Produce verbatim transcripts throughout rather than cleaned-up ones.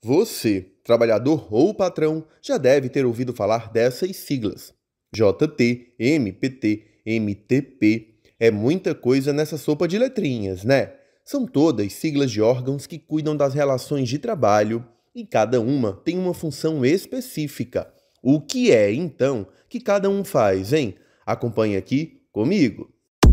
Você, trabalhador ou patrão, já deve ter ouvido falar dessas siglas. J T, M P T, M T P. É muita coisa nessa sopa de letrinhas, né? São todas siglas de órgãos que cuidam das relações de trabalho e cada uma tem uma função específica. O que é, então, que cada um faz, hein? Acompanhe aqui comigo.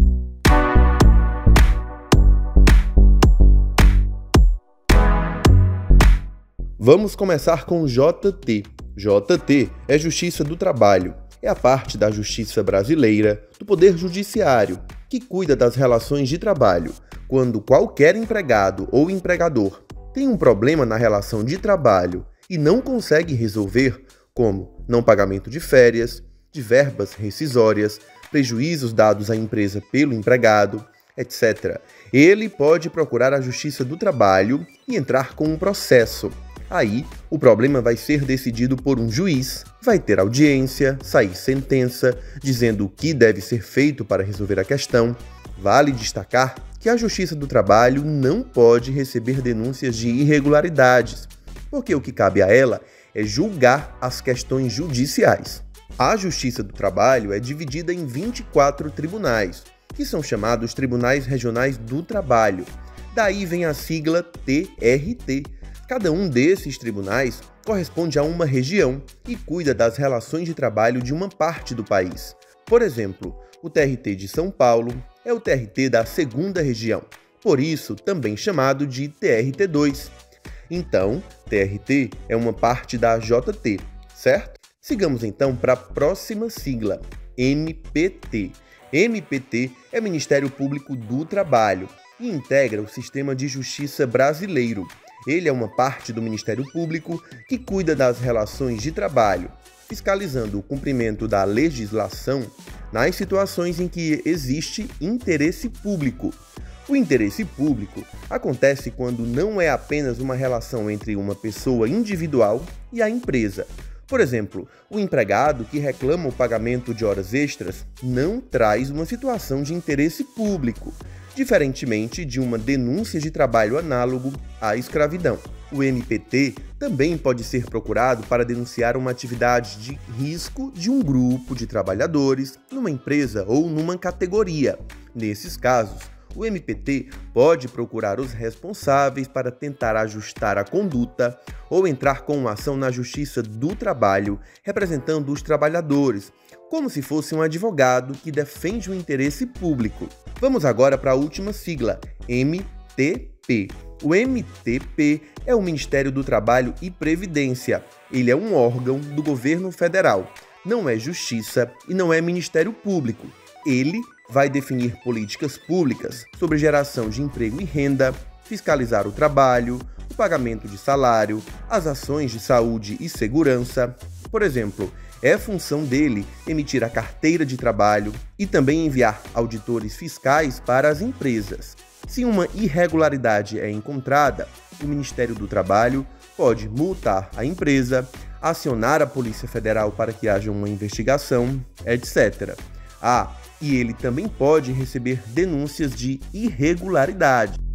Vamos começar com J T. J T é Justiça do Trabalho. É a parte da justiça brasileira, do Poder Judiciário, que cuida das relações de trabalho, quando qualquer empregado ou empregador tem um problema na relação de trabalho e não consegue resolver, como não pagamento de férias, de verbas rescisórias, prejuízos dados à empresa pelo empregado, etcétera. Ele pode procurar a Justiça do Trabalho e entrar com um processo. Aí, o problema vai ser decidido por um juiz, vai ter audiência, sair sentença, dizendo o que deve ser feito para resolver a questão. Vale destacar que a Justiça do Trabalho não pode receber denúncias de irregularidades, porque o que cabe a ela é julgar as questões judiciais. A Justiça do Trabalho é dividida em vinte e quatro tribunais, que são chamados Tribunais Regionais do Trabalho. Daí vem a sigla T R T. Cada um desses tribunais corresponde a uma região e cuida das relações de trabalho de uma parte do país. Por exemplo, o T R T de São Paulo é o T R T da segunda região, por isso também chamado de T R T dois. Então, T R T é uma parte da J T, certo? Sigamos então para a próxima sigla, M P T. M P T é Ministério Público do Trabalho e integra o Sistema de Justiça brasileiro. Ele é uma parte do Ministério Público que cuida das relações de trabalho, fiscalizando o cumprimento da legislação nas situações em que existe interesse público. O interesse público acontece quando não é apenas uma relação entre uma pessoa individual e a empresa. Por exemplo, o empregado que reclama o pagamento de horas extras não traz uma situação de interesse público, diferentemente de uma denúncia de trabalho análogo à escravidão. O M P T também pode ser procurado para denunciar uma atividade de risco de um grupo de trabalhadores numa empresa ou numa categoria. Nesses casos, o M P T pode procurar os responsáveis para tentar ajustar a conduta ou entrar com uma ação na Justiça do Trabalho, representando os trabalhadores, como se fosse um advogado que defende o interesse público. Vamos agora para a última sigla, M T P. O M T P é o Ministério do Trabalho e Previdência. Ele é um órgão do governo federal. Não é justiça e não é Ministério Público. Ele vai definir políticas públicas sobre geração de emprego e renda, fiscalizar o trabalho, o pagamento de salário, as ações de saúde e segurança. Por exemplo, é função dele emitir a carteira de trabalho e também enviar auditores fiscais para as empresas. Se uma irregularidade é encontrada, o Ministério do Trabalho pode multar a empresa, acionar a Polícia Federal para que haja uma investigação, etcétera. Ah, e ele também pode receber denúncias de irregularidade.